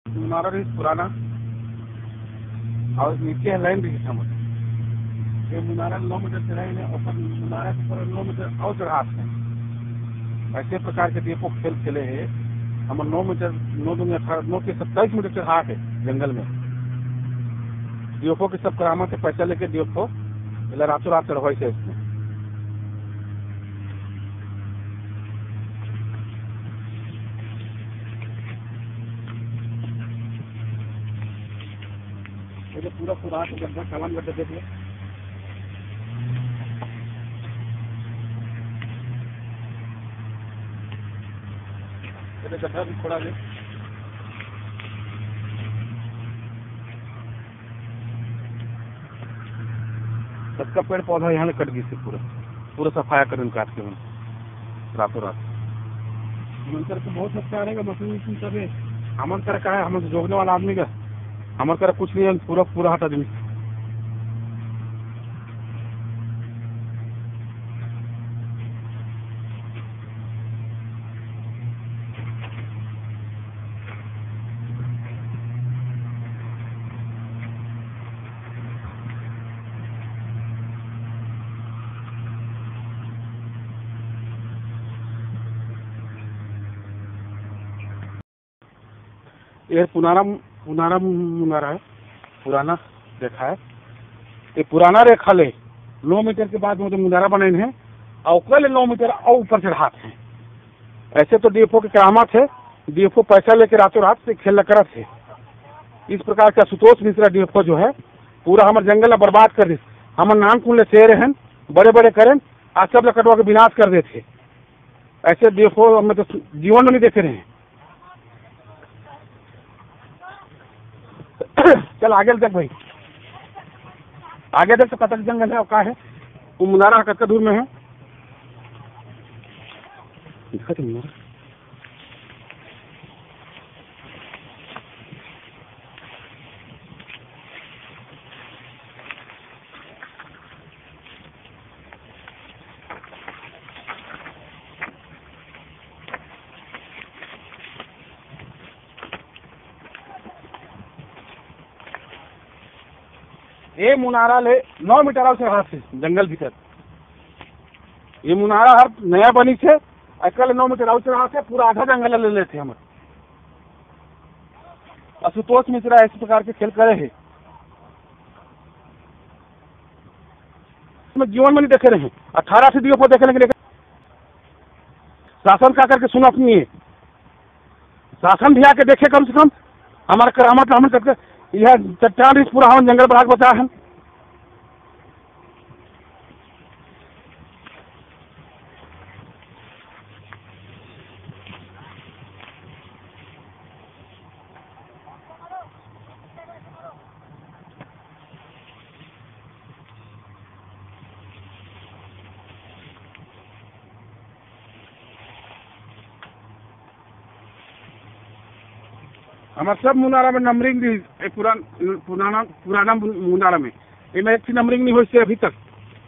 मुनारा रही पुराना और नीचे है लाइन रही समझ ये मुनारा 9 मीटर चढ़ाई है और मुनारा के ऊपर 9 मीटर और चढ़ाव है। ऐसे प्रकार के दीपो खेल खेले है। हम 9 मीटर 9 दूनी 18 9 के 27 मीटर चढ़ा है जंगल में। डीएफओ के सब करामत से पैसा लेके डीएफओ रातों रात चढ़वाई से इसमें। ये पूरा पुराना गड्ढा सामान गड्ढा देख लो। ये गड्ढा भी थोड़ा ले सबका पेड़ पौधा यहाँ कट गई से पूरा सफाया कर काट के रातों रात। मंत्र तो बहुत अच्छा रहेगा मशीन सब है। हमन कर का है हम जोगने वाला आदमी का हमारे तरफ कुछ नहीं है। पूरा हटा देंगे। ये पुनारा मुनारा है पुराना रेखा है। ये पुराना रेखा ले 9 मीटर के बाद मुझे मुनारा बने हैं और कल 9 मीटर और ऊपर चढ़ाते हैं। ऐसे तो डीएफओ के करामत है। डीएफओ पैसा लेके रातों रात से खेल कर थे। इस प्रकार का सुतोष मिश्रा डीएफओ जो है पूरा हमारे जंगल बर्बाद कर दी। हम नान कुल शेर हैं बड़े बड़े करें आज सब लकटवा के विनाश कर देते। ऐसे डीएफओ हमें तो जीवन में नहीं देखे रहे हैं। चल आगे देख भाई आगे देख तो कतक जंगल है और का है वो मुनारा कतका दूर में है। ये मुनारा ले 9 मीटर से हाथ से जंगल भीतर ये मुनारा हर नया बनी से अकल 9 मीटर से हाथ से पूरा आधा जंगल ले लेते हम। असुतोष मिश्रा इस प्रकार के खेल करे है। इसमें जीवन में नहीं देखे रहे हैं। 18 से डीएफओ देखने के लिए शासन का करके सुना अपनी है। शासन भी आके देखे कम से कम हमारा करामत हम करके यह चट्टान पूरा हम जंगल बढ़ा बचा है। हमारे सब मुनारा में नंबरिंग भी पुराना मुनारा में इनमें एक नंबरिंग नहीं हुई से अभी तक।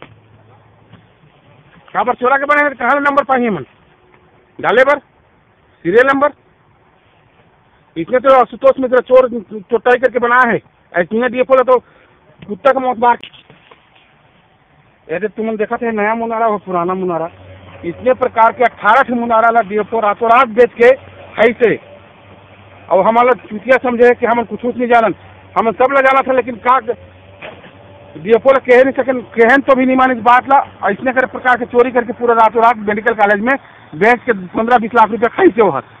कहाँ पर चोरा के बने हैं कहाँ नंबर पाएंगे मन डाले पर सीरियल नंबर इसने तो आशुतोष मिश्रा चोर चोटाई करके बनाया है। ऐसे डीएफओ तो कुत्ता का मौत मार ऐसे तुमने देखा था नया मुनारा और पुराना मुनारा इतने प्रकार के 18 मुनारा ला डीएफओ रातों रात बेच के ऐसे और हमारा चुतिया समझे कि हम कुछ नहीं जानन हम सब ला जाना था। लेकिन का डीएफओ कह नहीं सके कहन तो भी नहीं माने इस बात ला। ऐसे कर प्रकार के चोरी करके पूरा रातों रात मेडिकल कॉलेज में बेच के 15-20 लाख रुपया खाई से वहां।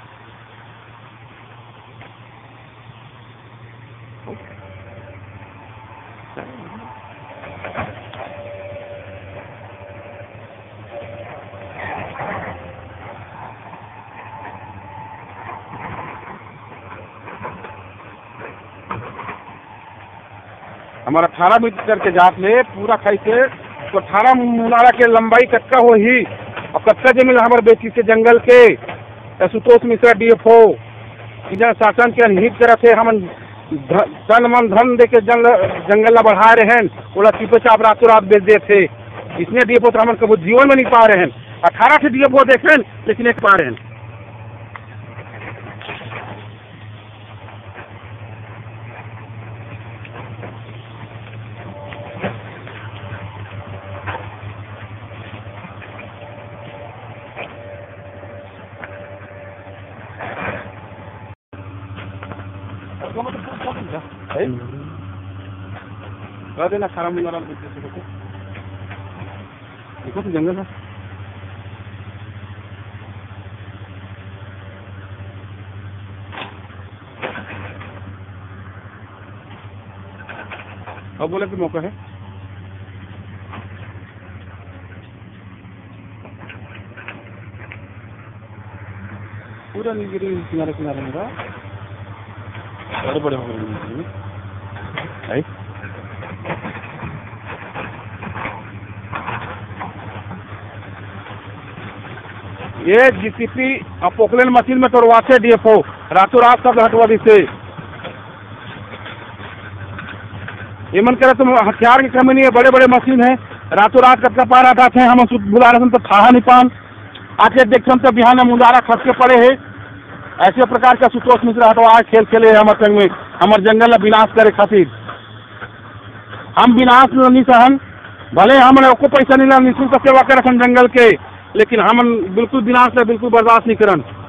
हमारा 18 मीटर के जात ले पूरा खाई से तो 18 मुनारा के लंबाई कच्चा हो ही और कच्चा जमीन हमारे बेची से जंगल के आशुतोष मिश्रा डीएफओ शासन के अनहित तरह से हम तन मन धन दे के जंगल बढ़ा रहे हैं। बोला चुपे चाप रातों रात बेच दे थे। इसने डीएफओ तो हम कभी जीवन में नहीं पा रहे हैं। 18 से डीएफओ देख रहे हैं लेकिन एक पा रहे हैं। कर देना खराब नहीं हो रहा देखो तो जंगल है। अब बोले कि मौका है पूरा नीलगिरी किनारे किनारे मेरा बड़े बड़े हो गए। ये जीसीपी पोकलेन मशीन में तोड़वा से डीएफओ रातों रात सब हटवा दी से ये मन करे तो हथियार की कमी नहीं है, बड़े बड़े मशीन है रातों रात कटका पा रहा था हम बुला रहे तो था नहीं पान आके देखते तो बिहार में मुंडारा खस के पड़े है। ऐसे प्रकार का सुतोष मिश्रा तो आज खेल खेले है हमारे संग में हमारे जंगल विनाश करे खातिर हम विनाश नहीं सहन भले हमने को पैसा नहीं निःशुल्क सेवा करे जंगल के लेकिन हम बिल्कुल विनाश बिल्कुल बर्दाश्त नहीं करन।